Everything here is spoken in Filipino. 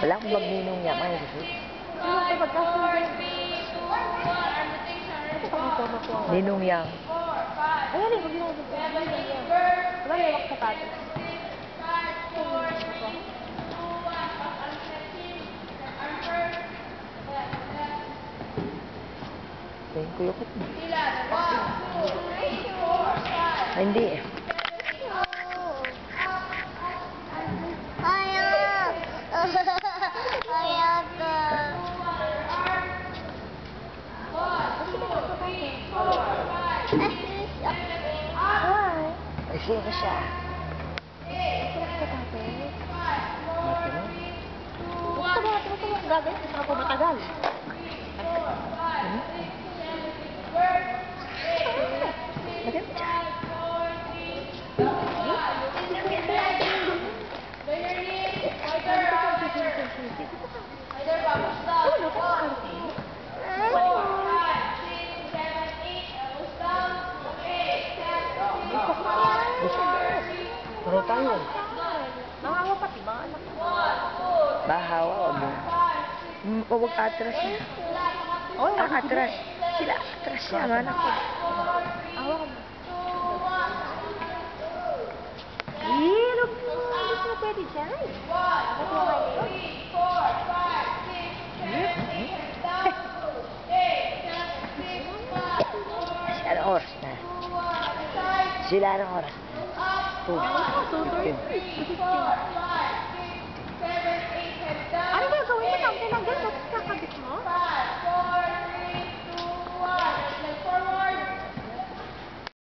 Wala akong magninong niya, mga susunod. Ninong yang. Ayan eh, huwag wala lewak sa tato. Tingin ko yung hindi eh. Ay, sino siya? Gagawin, gusto ko matagal. Ano tayo? Nahawa pati mga anak ko. Bahawa, wag mo. Huwag atras niya. Atras. Sila atras siya, ang anak ko. Awa ka mo. Hindi mo pwede dyan. Bakit mo kayo? Anong oras na? Sila anong oras na? 2:15. Ano gagawin mo? Tinanggal mo.